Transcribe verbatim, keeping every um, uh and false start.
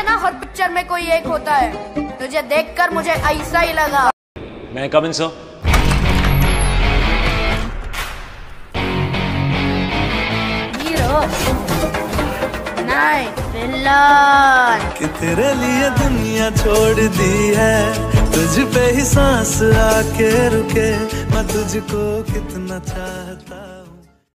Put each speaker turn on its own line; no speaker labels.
से ना हर पिक्चर में कोई एक होता है। तुझे देखकर मुझे ऐसा ही लगा।
मैं कम इन सो
हीरो नहीं विलन
कि तेरे लिए दुनिया छोड़ दी है, तुझ पे ही सांस आके रुके, मैं तुझको कितना चाहता।